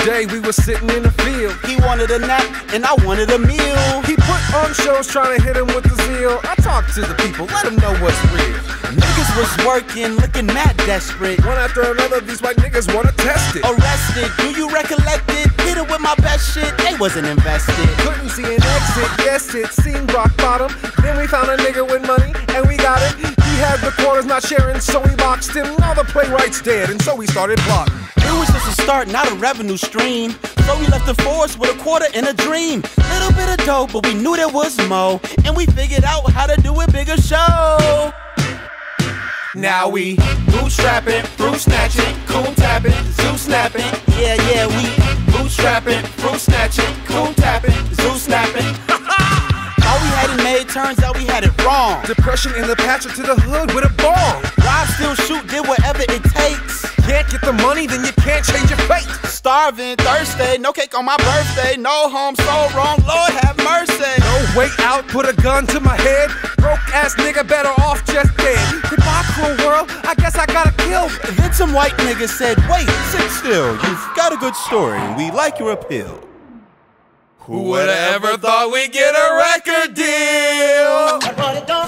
day we were sitting in the field. He wanted a nap and I wanted a meal. He put on shows trying to hit him with the zeal. I talked to the people, let them know what's real. Niggas was working, looking mad desperate. One after another, these white niggas wanna test it. Arrested, do you recollect it? Hit it with my best shit, they wasn't invested. Couldn't see an exit, yes it seemed rock bottom. Then we found a nigga with money, and we got it. He had the quarters not sharing, so we boxed him. Now the playwright's dead, and so we started plotting. It was just a start, not a revenue stream. So we left the force with a quarter and a dream. Little bit of dope, but we knew there was more. And we figured out how to do a bigger show. Now we bootstrapping, fruit snatching, coon tapping, zoo snapping. Yeah, we Bootstrapping, fruit snatching, coon tapping, zoo snapping. thought we had it made, turns out we had it wrong. Depression in the pasture to the hood with a ball. Rob, still shoot, did whatever it takes. Can't get the money, then you can't change your fate. Starving, thirsty, no cake on my birthday. No home, so wrong, Lord have mercy. No way out, put a gun to my head. Broke ass nigga better off just dead. Goodbye cruel world, I guess I gotta kill. Then some white niggas said, wait, sit still. You've got a good story and we like your appeal. Who would've ever thought we'd get a record deal?